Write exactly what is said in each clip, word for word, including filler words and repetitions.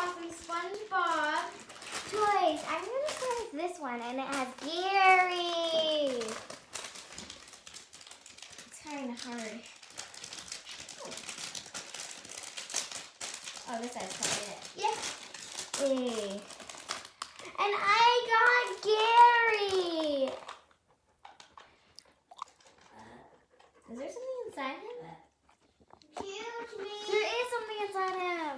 got some SpongeBob toys. I'm going to start with this one, and it has Gary. It's kind of hard. Oh, this side's probably it. Yeah. Hey. And I got Gary. Uh, is there something inside him? Excuse me. There is something inside him.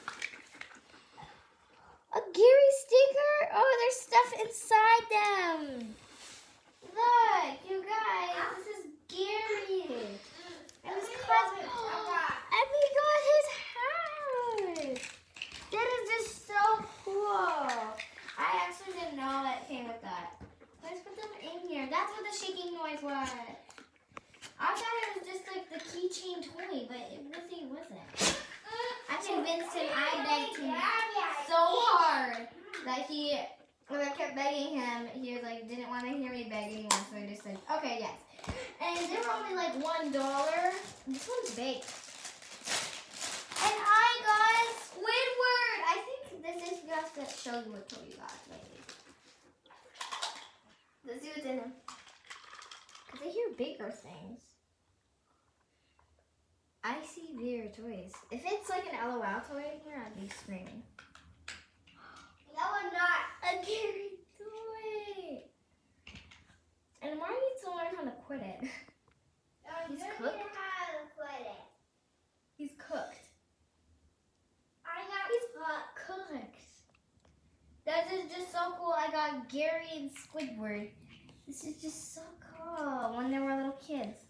A Gary sticker? Oh, there's stuff inside them. Look, you guys, this is Gary. And his cousin. And we got his house. That is just so cool. I actually didn't know that came with that. Let's put them in here. That's what the shaking noise was. I thought it was just like the keychain toy, but it really wasn't. I convinced him, I begged him so hard that he, when I kept begging him, he was like, didn't want to hear me beg anymore, so I just said, okay, yes. And they were only like one dollar. This one's big. And I got Squidward. I think this is just to show you what toy you got, maybe. Let's see what's in him. Because I hear bigger things. I see bigger toys. If it's like an L O L toy in here, I'd be screaming. No, I'm not. A Gary toy. And Marty needs to learn how to quit it. He's cooked. How to quit it. He's cooked. I got He's cooked. That is just so cool. I got Gary and Squidward. This is just so cool when they were little kids.